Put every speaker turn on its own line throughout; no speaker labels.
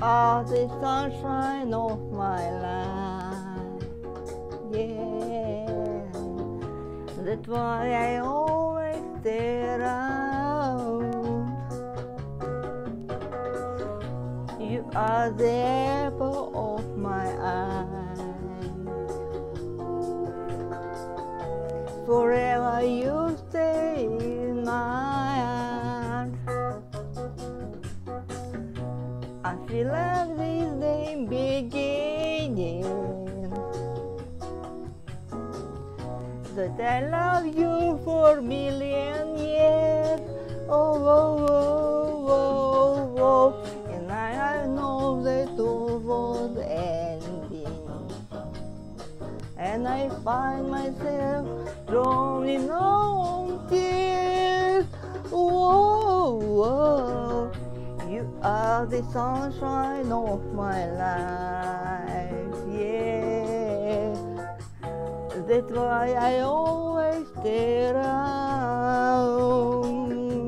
are the sunshine of my life. Yeah, that's why I always stay around. You are the apple of my eye. Forever you stay in my heart. I feel like this day beginning, that I love you for a million years. Oh, oh, oh, oh, oh. And I know that all was ending, and I find myself drowning on tears. Whoa, whoa. You are the sunshine of my life, yeah. That's why I always stay around.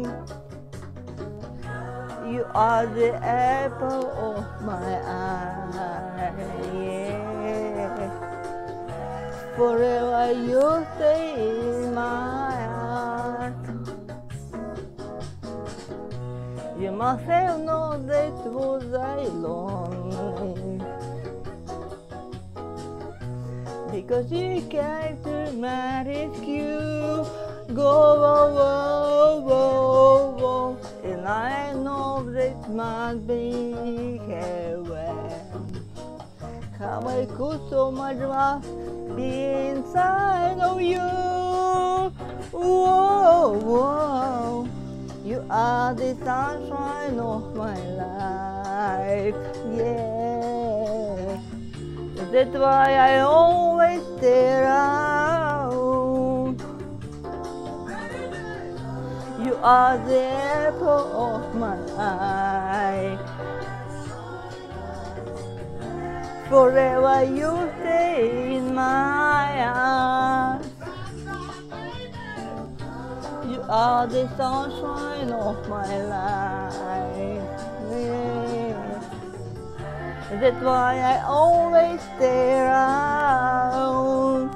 You are the apple of my eye, yeah. Forever you stay in my heart. You must have known that was I lonely, because you came to my rescue. Go, whoa, whoa, whoa. And I know that must be heaven. How I could so much love be inside of you. Whoa, whoa. You are the sunshine of my life, yeah. That's why I always stay around. You are the apple of my eye. Forever you stay in my heart. You are the sunshine of my life, yeah. That's why I always stay around.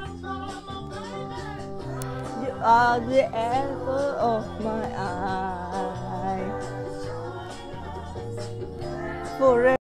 You are the apple of my eye. Forever